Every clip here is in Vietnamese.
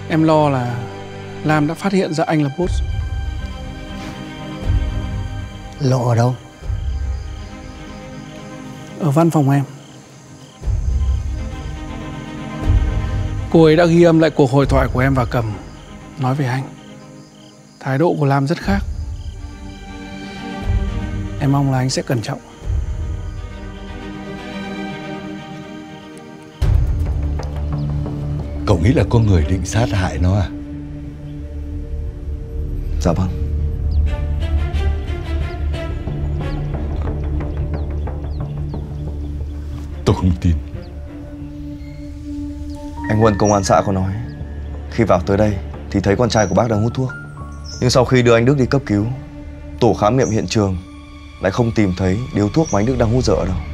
Em lo là Lam đã phát hiện ra anh là boss. Lộ ở đâu? Ở văn phòng em. Cô ấy đã ghi âm lại cuộc hội thoại của em và Cầm nói về anh. Thái độ của Lam rất khác. Em mong là anh sẽ cẩn trọng. Cậu nghĩ là có người định sát hại nó à? Dạ vâng. Tôi không tin. Anh Huân công an xã có nói khi vào tới đây thì thấy con trai của bác đang hút thuốc. Nhưng sau khi đưa anh Đức đi cấp cứu, tổ khám nghiệm hiện trường lại không tìm thấy điếu thuốc mà anh Đức đang hút dở ở đâu.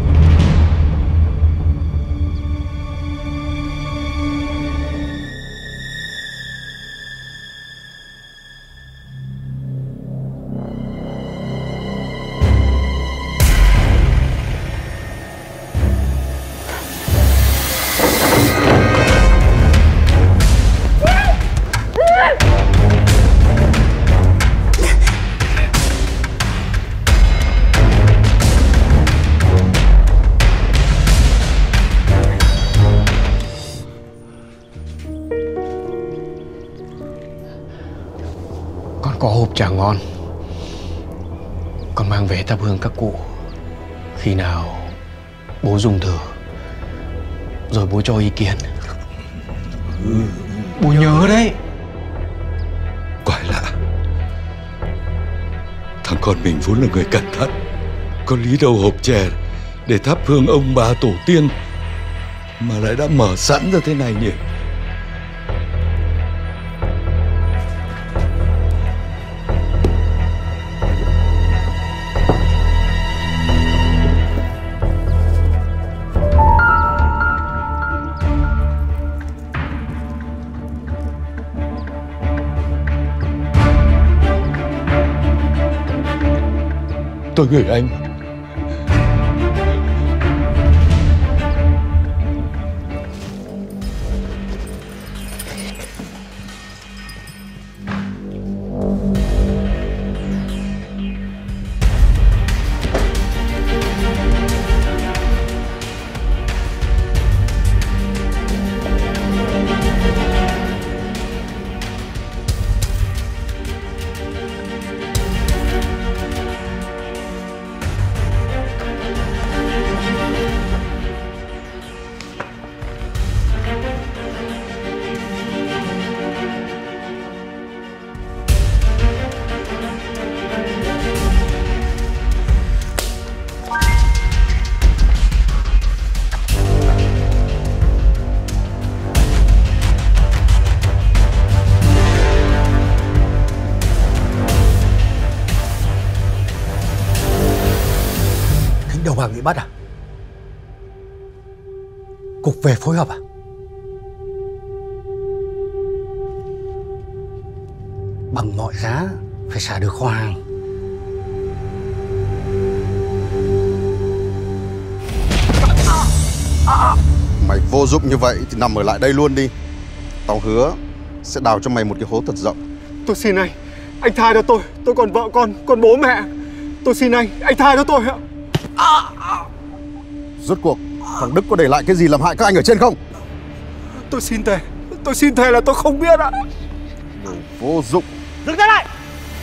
Có hộp trà ngon, con mang về thắp hương các cụ. Khi nào bố dùng thử rồi bố cho ý kiến. Bố nhớ đấy. Quái lạ, thằng con mình vốn là người cẩn thận, có lý đâu hộp chè để thắp hương ông bà tổ tiên mà lại đã mở sẵn ra thế này nhỉ? Tôi gửi anh. Đầu bạc bị bắt à? Cục về phối hợp à? Bằng mọi giá phải xả được kho hàng. Mày vô dụng như vậy thì nằm ở lại đây luôn đi. Tao hứa sẽ đào cho mày một cái hố thật rộng. Tôi xin anh tha cho tôi còn vợ con bố mẹ. Tôi xin anh tha cho tôi ạ. Rốt cuộc thằng Đức có để lại cái gì làm hại các anh ở trên không? Tôi xin thề là tôi không biết ạ. Đồ vô dụng. Dừng tay lại.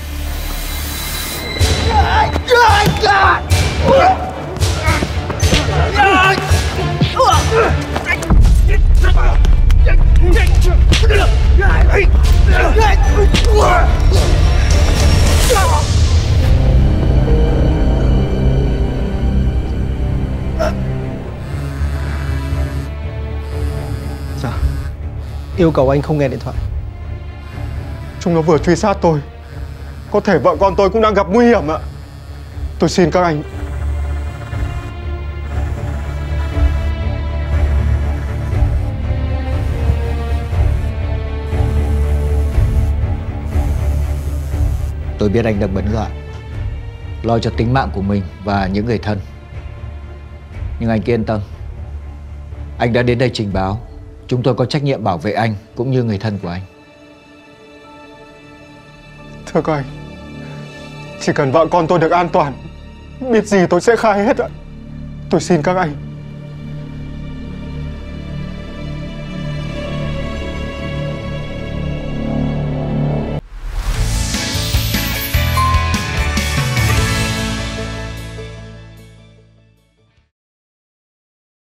Dạ, yêu cầu anh không nghe điện thoại. Chúng nó vừa truy sát tôi. Có thể vợ con tôi cũng đang gặp nguy hiểm ạ. Tôi xin các anh. Tôi biết anh đang bấn loạn, lo cho tính mạng của mình và những người thân. Nhưng anh cứ yên tâm, anh đã đến đây trình báo Chúng tôi có trách nhiệm bảo vệ anh cũng như người thân của anh. Thưa các anh, chỉ cần vợ con tôi được an toàn, biết gì tôi sẽ khai hết ạ. Tôi xin các anh